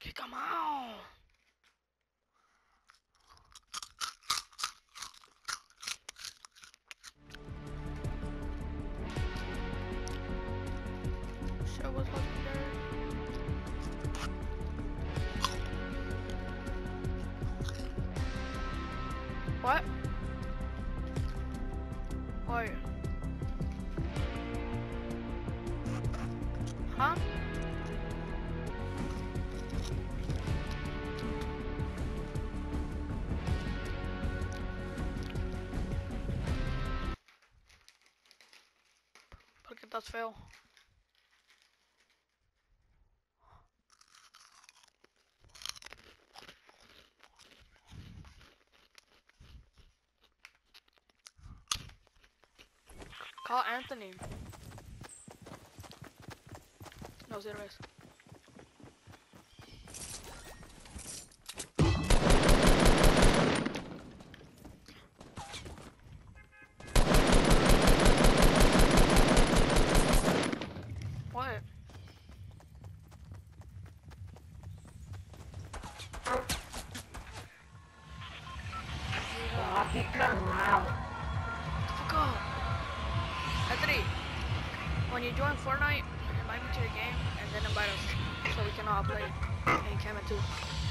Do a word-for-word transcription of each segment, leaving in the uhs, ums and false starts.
Kick him out. Shit was legendary. What? Why? Huh? Look at that fail. Call Anthony. No, zero is. What? Fuck up. Anthony, when you join Fortnite, invite me to your game and then invite us so we can all play. And Cameron too.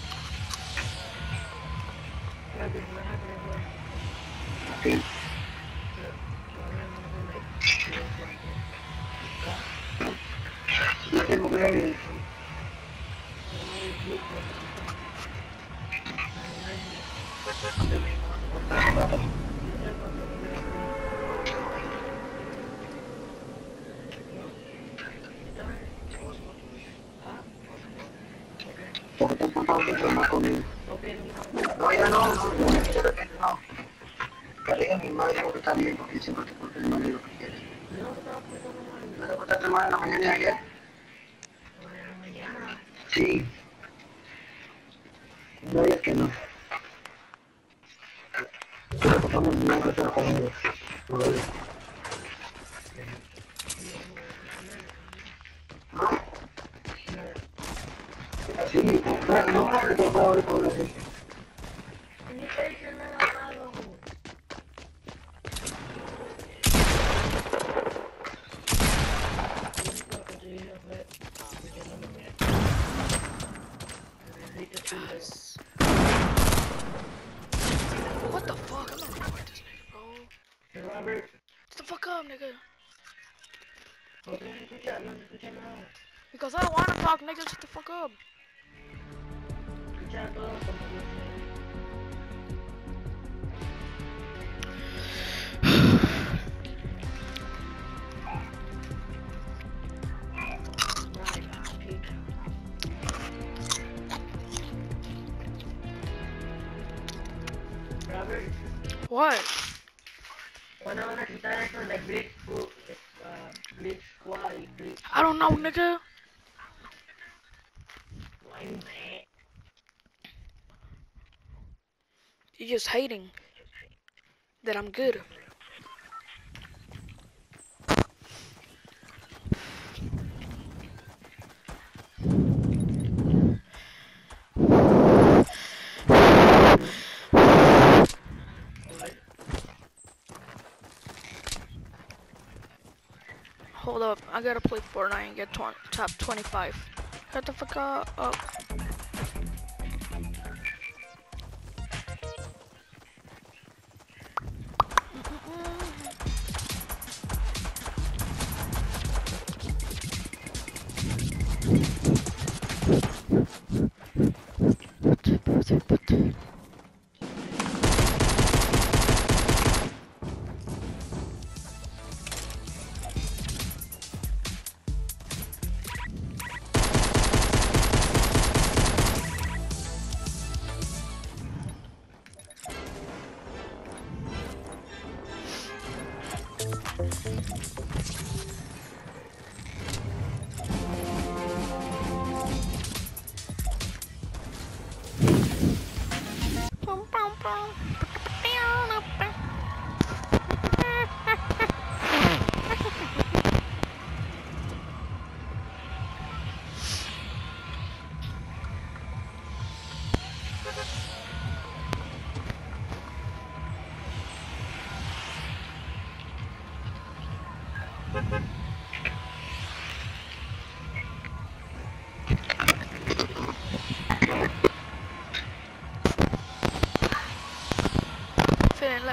No, ya no, no, no, de repente no. Que le diga a mi madre porque está bien, porque siempre te porta el madre lo que quiere. ¿No te portaste mal en la mañana de ayer? Sí. No digas que no. Te lo portamos mal, que te lo comemos. No lo digas. ¿No? Sí, no, no, no, por favor, por favor. Yes. What the fuck? I'm not recording this nigga, bro. Robert. Shut the fuck up, nigga. Because I don't wanna talk, nigga. Shut the fuck up. Robert. What? ¿Cuándo van a quitar eso de Glitch, uh, Glitch Squad y Glitch? I don't know, nigga. You're just hating that I'm good. Hold up, I gotta play Fortnite and get tw top twenty-five. Shut the fuck up. up.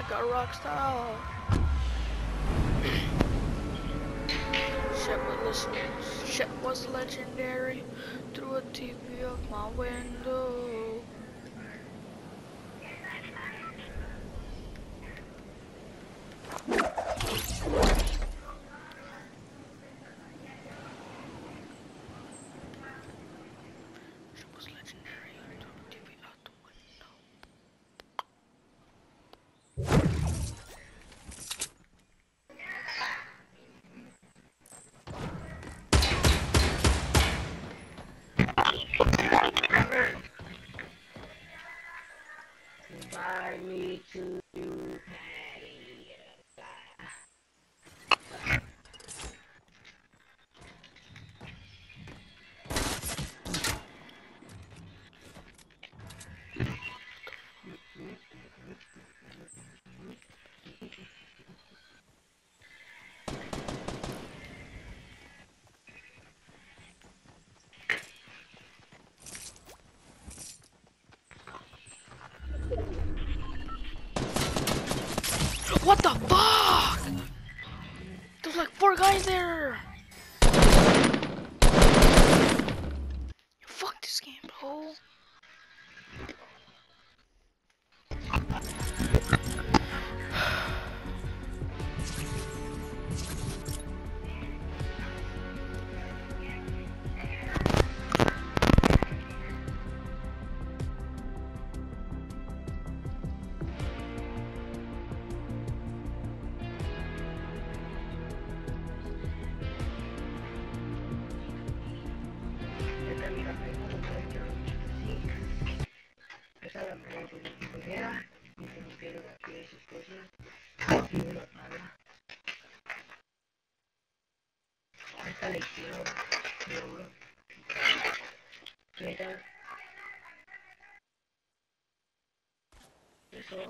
like a rock star. Shit was, shit was legendary through a T V of my window. Shit was legendary through a T V out the window. Invite me to you. What the fuck? There's like four guys there. Fuck this game, bro. Esa es la primera, y se me quiero aquí esas cosas, y no nada. Esta lección, seguro. ¿Qué tal? Eso.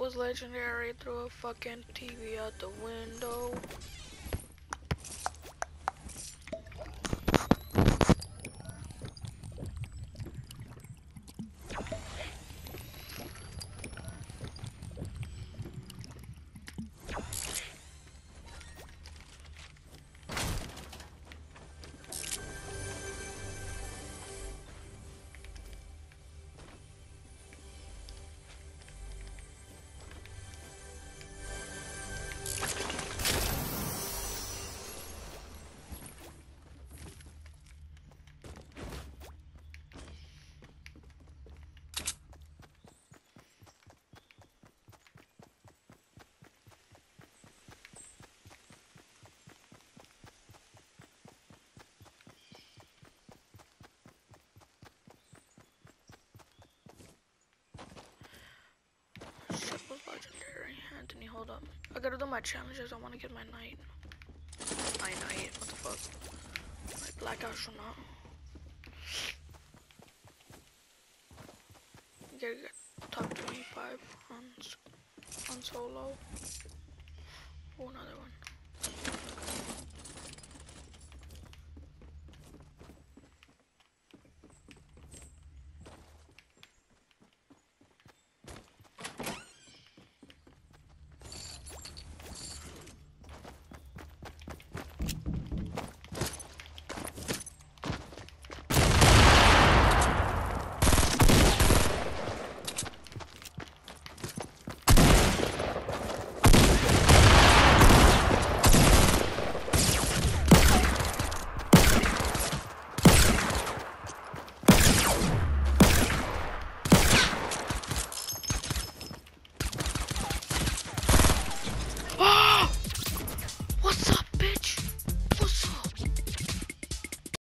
was legendary. Threw a fucking T V out the window. Shit was legendary. Anthony, hold up. I gotta do my challenges. I wanna get my night. My night. What the fuck? My black astronaut. Get, get top twenty-five on, on solo. Oh, another one.